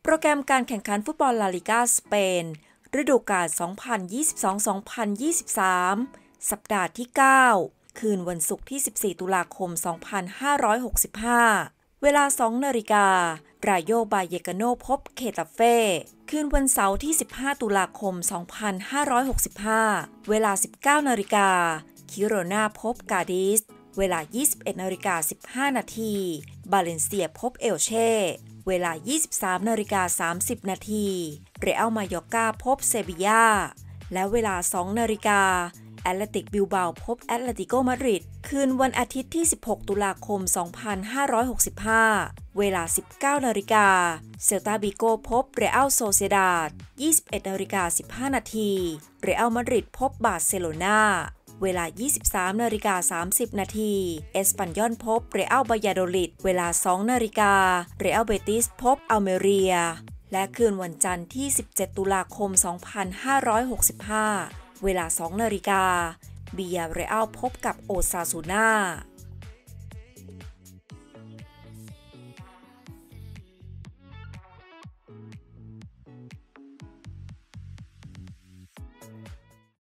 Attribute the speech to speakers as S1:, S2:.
S1: โปรแกรมการแข่งขันฟุตบอลลาลิก้าสเปนฤดูกาล 2022-2023 สัปดาห์ที่ 9 คืนวันศุกร์ที่ 14 ตุลาคม 2565 เวลา 2 นาฬิการาโย บาเยกาโนพบเคตาเฟ่ คืนวันเสาร์ที่ 15 ตุลาคม 2565 เวลา 19 นาฬิกาคิโรนาพบกาดิส เวลา 21:15 นาทีบาเลนเซียพบเอลเช่ เวลา 23:30 นาทีเรอัลมายอร์กาพบเซบียาและเวลา 2 นาฬิกาแอตเลติกบิลบาโพบแอตเลติโกมาดริดคืนวันอาทิตย์ที่ 16 ตุลาคม 2565 เวลา 19 นาฬิกาเซลตาบิโกพบเรอัลโซเซดาด 21:15 นาทีเรอัลมาดริดพบบาร์เซโลนาเวลา 23:30 นาทีเอสปันยอลพบเรอัลบายาโดลิดเวลา 2 นาฬิกาเรอัลเบติสพบอัลเมเรียและคืนวันจันทร์ที่ 17 ตุลาคม 2565 เวลา 2 นาฬิกาบิยาเรอัลพบกับโอซาซูน่า